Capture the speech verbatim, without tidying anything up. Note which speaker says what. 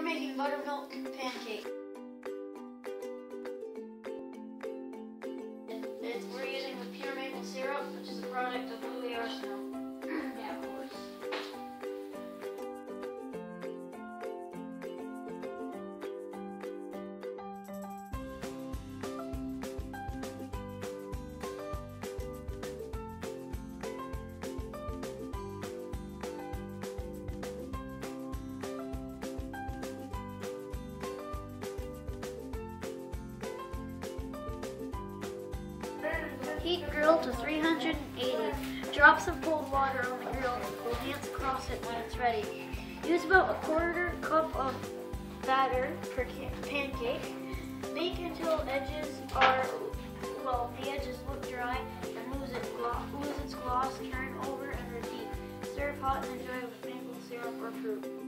Speaker 1: making buttermilk pancake. It's, we're using the pure maple syrup, which is a product of Louis Arsenault. Yeah, of course. Heat grill to three hundred eighty. Drop some cold water on the grill and pull hands across it when it's ready. Use about a quarter cup of batter per pancake. Bake until edges are, well, the edges look dry and lose its gloss. Lose its gloss. Turn over and repeat. Serve hot and enjoy with maple syrup or fruit.